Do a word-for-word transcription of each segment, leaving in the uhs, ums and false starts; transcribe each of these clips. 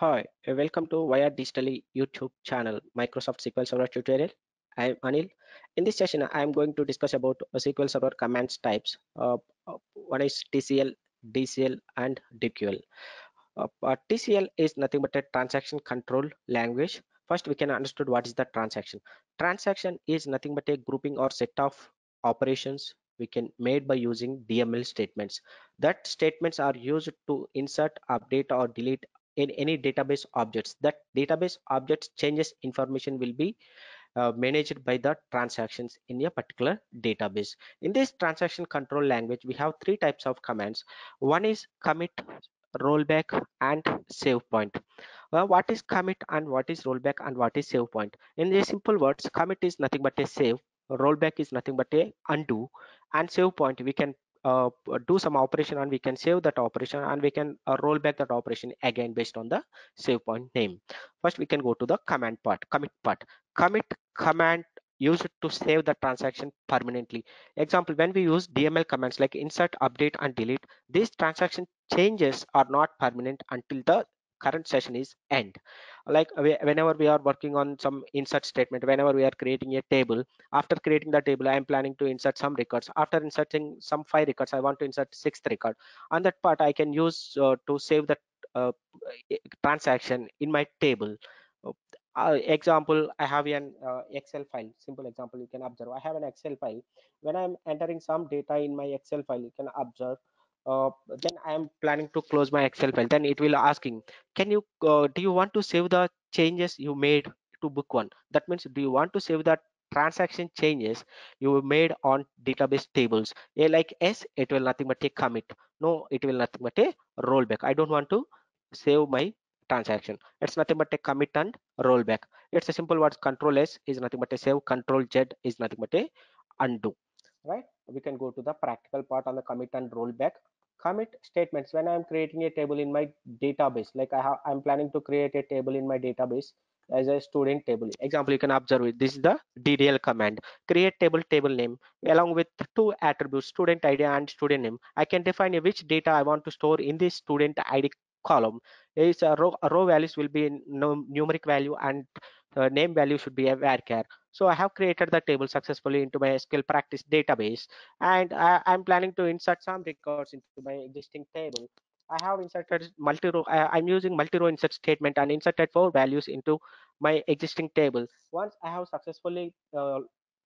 Hi, uh, welcome to Wired Digitally YouTube channel, Microsoft S Q L Server tutorial. I am Anil. In this session, I am going to discuss about a S Q L Server commands types. Uh, uh, one is T C L, D C L, and D Q L. Uh, uh, T C L is nothing but a transaction control language. First, we can understand what is the transaction. Transaction is nothing but a grouping or set of operations we can made by using D M L statements. That statements are used to insert, update, or delete in any database objects. That database objects changes information will be uh, managed by the transactions in a particular database. In this transaction control language, we have three types of commands. One is commit, rollback, and save point. Uh, what is commit and what is rollback and what is save point? In the simple words, commit is nothing but a save, rollback is nothing but a undo, and save point we can uh, do some operation and we can save that operation and we can uh, roll back that operation again based on the save point name. First, we can go to the command part, commit part. Commit command used to save the transaction permanently. Example, when we use D M L commands like insert, update, and delete, these transaction changes are not permanent until the current session is end. Like we- whenever we are working on some insert statement, whenever we are creating a table, after creating the table, I am planning to insert some records. After inserting some five records, I want to insert sixth record. On that part, I can use uh, to save that uh, transaction in my table. Uh, uh, example, I have an uh, Excel file. Simple example, you can observe. I have an Excel file. When I'm entering some data in my Excel file, you can observe. Uh, then I am planning to close my Excel file. Then it will asking, can you uh, do you want to save the changes you made to book one? That means, do you want to save the transaction changes you made on database tables? A like S, it will nothing but a commit. No, it will nothing but a rollback. I don't want to save my transaction. It's nothing but a commit and rollback. It's a simple words. Control S is nothing but a save. Control Z is nothing but a undo. Right? We can go to the practical part on the commit and rollback. Commit statements. When I'm creating a table in my database, like I have, I'm planning to create a table in my database as a student table. Example, you can observe it. This is the D D L command. Create table table name along with two attributes, student I D and student name. I can define which data I want to store in this student I D column. Is a row, a row values will be in numeric value and uh, name value should be a varchar. So I have created the table successfully into my S Q L practice database, and I, I'm planning to insert some records into my existing table. I have inserted multi-row. I, I'm using multi-row insert statement and inserted four values into my existing table. Once I have successfully uh,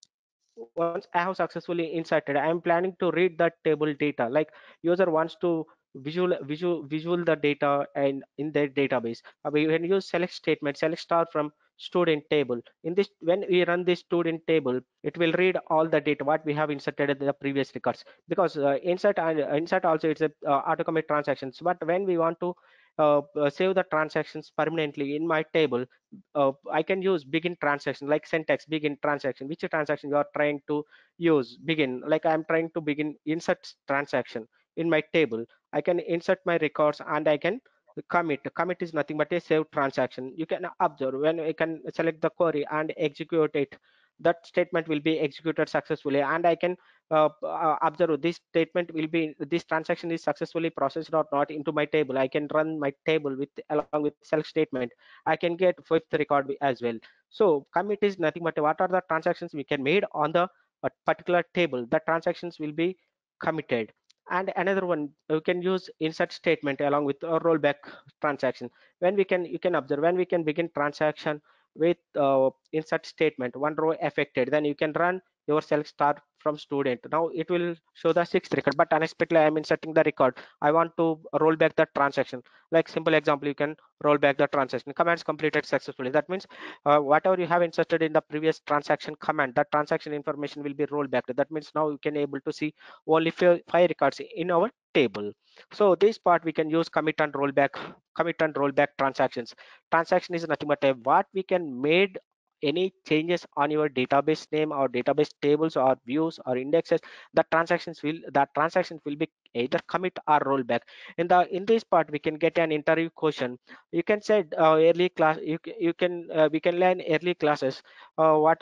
once I have successfully inserted, I am planning to read that table data. Like user wants to visual visual visual the data and in their database. Uh, we can use select statement, select star from student table. In this, when we run this student table, it will read all the data what we have inserted in the previous records. Because uh, insert and uh, insert also it's a uh, auto commit transactions. But when we want to uh, uh, save the transactions permanently in my table, uh, I can use begin transaction like syntax begin transaction. Which transaction you are trying to use? Begin. Like I'm trying to begin insert transaction in my table. I can insert my records and I can commit. Commit is nothing but a save transaction. You can observe when I can select the query and execute it. That statement will be executed successfully, and I can uh, uh, observe this statement will be this transaction is successfully processed or not into my table. I can run my table with along with select statement. I can get fifth record as well. So commit is nothing but what are the transactions we can made on the uh, particular table. The transactions will be committed. And another one, you can use insert statement along with a rollback transaction. When we can, you can observe when we can begin transaction with uh, insert statement, one row affected, then you can run your select start from student. Now it will show the sixth record, but unexpectedly I am inserting the record. I want to roll back the transaction. Like simple example, you can roll back the transaction. Commands completed successfully. That means uh, whatever you have inserted in the previous transaction command, that transaction information will be rolled back. That means now you can able to see only five, five records in our table. So this part we can use commit and rollback, commit and rollback transactions. Transaction is nothing but a what we can made any changes on your database name or database tables or views or indexes. The transactions will that transactions will be either commit or rollback. In the in this part we can get an interview question. You can say uh, early class you, you can uh, we can learn early classes uh, what are the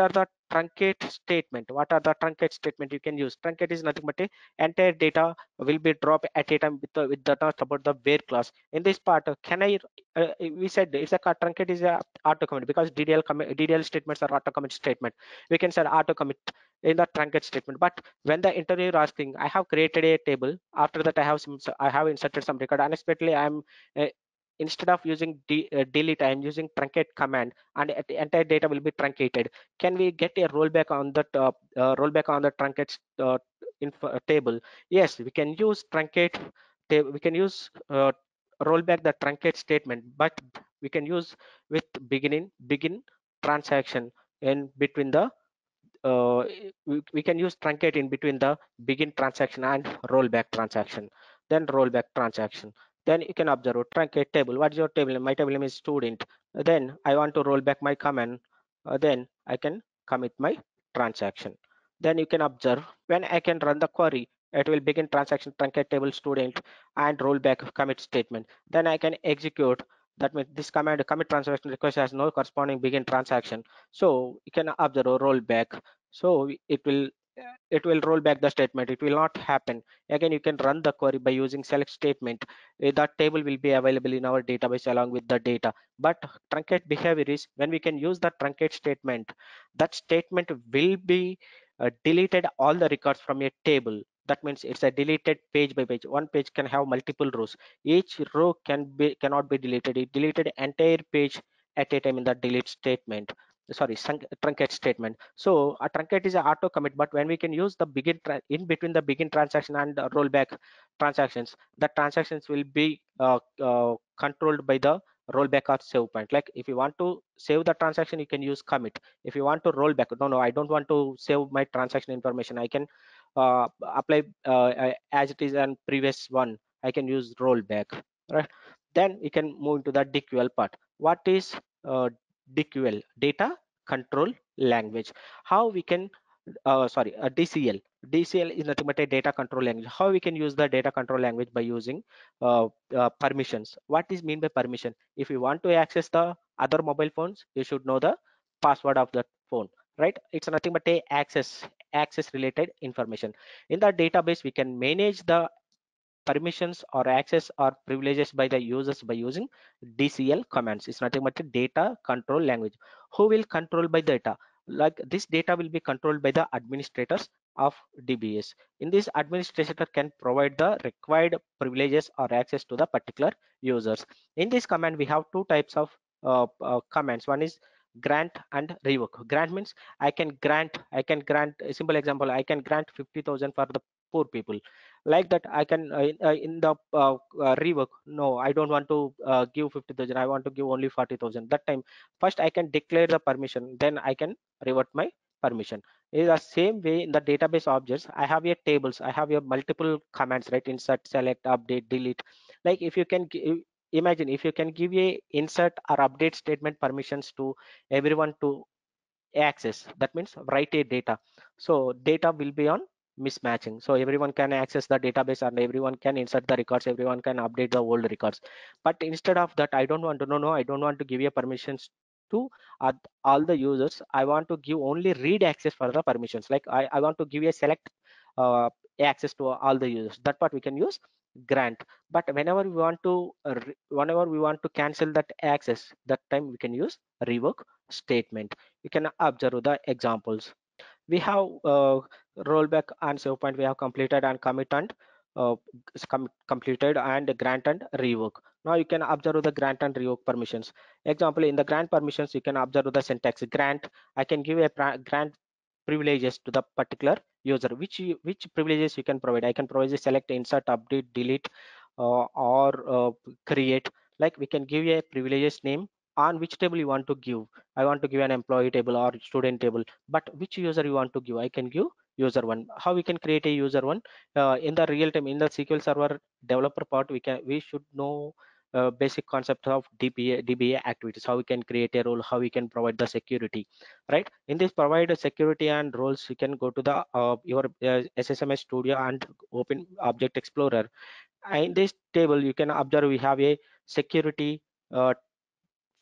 truncate statement. What are the truncate statement you can use? Truncate is nothing but a entire data will be dropped at a time with the, with the task about the where clause. In this part, uh, can I? Uh, we said it's a ca- truncate is a auto commit because D D L commit, D D L statements are auto commit statement. We can say auto commit in the truncate statement. But when the interviewer asking, I have created a table. After that, I have some, I have inserted some record. Unexpectedly, I'm uh, instead of using de, uh, delete, I am using truncate command, and the entire data will be truncated. Can we get a rollback on the uh, uh, rollback on the truncate uh, info, uh, table? Yes, we can use truncate. We can use uh, rollback the truncate statement, but we can use with beginning begin transaction in between the uh, we, we can use truncate in between the begin transaction and rollback transaction, then rollback transaction. Then you can observe truncate table. What's your table name? My table name is student. Then I want to roll back my command. Uh, then I can commit my transaction. Then you can observe when I can run the query, it will begin transaction truncate table student and rollback commit statement. Then I can execute. That means this command commit transaction request has no corresponding begin transaction. So you can observe a rollback. So it will it will roll back the statement. It will not happen again. You can run the query by using select statement. Eh, that table will be available in our database along with the data. But truncate behavior is when we can use the truncate statement, that statement will be uh, deleted all the records from a table. That means it's a deleted page by page. One page can have multiple rows. Each row can be cannot be deleted. It deleted entire page at a time in the delete statement. Sorry, truncate statement. So a truncate is a auto commit, but when we can use the begin in between the begin transaction and uh, rollback transactions, the transactions will be uh, uh, controlled by the rollback or save point. Like if you want to save the transaction, you can use commit. If you want to roll back, no, no, I don't want to save my transaction information. I can uh, apply uh, as it is and previous one. I can use rollback. Right. Then we can move into the D Q L part. What is uh, D Q L? Data control language. How we can uh, sorry a D C L. D C L is nothing but a data control language. How we can use the data control language by using uh, uh, permissions. What is mean by permission? If you want to access the other mobile phones, you should know the password of that phone, right? It's nothing but a access access related information. In the database, we can manage the permissions or access or privileges by the users by using D C L commands. It's nothing but a data control language. Who will control by data? Like this data will be controlled by the administrators of D B S. In this, administrator can provide the required privileges or access to the particular users. In this command, we have two types of uh, uh, commands. One is grant and revoke. Grant means I can grant, I can grant a simple example, I can grant fifty thousand for the poor people. Like that I can uh, in, uh, in the uh, uh, rework, no, I don't want to uh, give fifty thousand, I want to give only forty thousand. That time first I can declare the permission, then I can revert my permission. In the same way, in the database objects, I have your tables, I have your multiple commands, right? Insert, select, update, delete. Like if you can give, imagine if you can give a insert or update statement permissions to everyone to access, that means write a data, so data will be on mismatching, so everyone can access the database and everyone can insert the records, everyone can update the old records. But instead of that, I don't want to, no, no, I don't want to give you permissions to uh, all the users. I want to give only read access for the permissions. Like i, I want to give you a select uh, access to all the users. That part we can use grant. But whenever we want to uh, re- whenever we want to cancel that access, that time we can use revoke statement. You can observe the examples. We have uh, rollback and save point, we have completed and commit and uh, com completed and grant and revoke. Now you can observe the grant and revoke permissions. Example, in the grant permissions, you can observe the syntax grant. I can give a grant privileges to the particular user. Which you, which privileges you can provide? I can provide a select, insert, update, delete, uh, or uh, create. Like we can give a privileges name on which table you want to give. I want to give an employee table or student table, but which user you want to give? I can give user one. How we can create a user one? Uh, in the real time, in the S Q L Server developer part, we can we should know uh, basic concept of D B A, D B A activities, how we can create a role, how we can provide the security, right? In this provide security and roles, you can go to the uh, your uh, S S M S Studio and open Object Explorer. In this table, you can observe we have a security uh,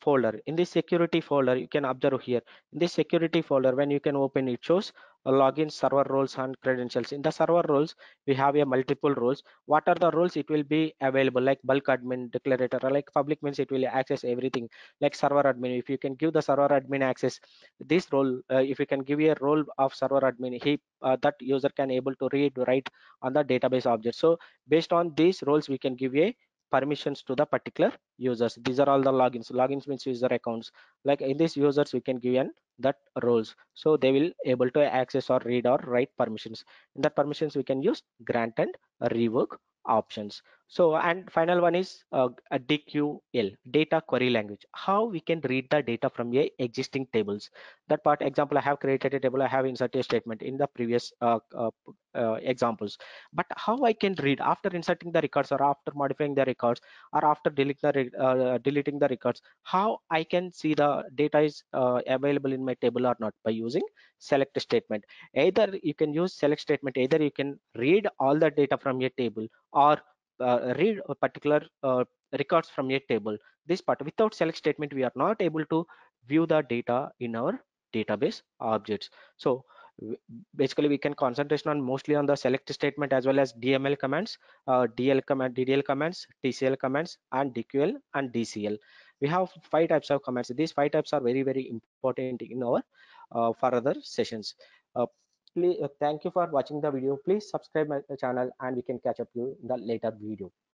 folder. In this security folder, you can observe here. In this security folder, when you can open, it shows a login, server roles, and credentials. In the server roles, we have a multiple roles. What are the roles? It will be available like bulk admin, declarator, or like public means it will access everything. Like server admin, if you can give the server admin access, this role, uh, if you can give a role of server admin, he uh, that user can able to read, write on the database object. So based on these roles, we can give a permissions to the particular users. These are all the logins. Logins means user accounts. Like in these users, we can give an that roles, so they will able to access or read or write permissions. In that permissions, we can use grant and revoke options. So and final one is uh, a D Q L, data query language. How we can read the data from a existing tables. That part example, I have created a table, I have inserted a statement in the previous uh, uh, uh, examples. But how I can read after inserting the records or after modifying the records or after deleting the re- uh, deleting the records, how I can see the data is uh, available in my table or not? By using select statement. Either you can use select statement, either you can read all the data from your table or uh, read a particular uh, records from your table. This part, without select statement, we are not able to view the data in our database objects. So w- basically we can concentration on mostly on the select statement as well as D M L commands, uh, D L command, D D L commands, T C L commands, and D Q L and D C L. We have five types of commands. These five types are very very important in our uh, further sessions. Uh, please, uh, thank you for watching the video. Please subscribe my channel and we can catch up you in the later video.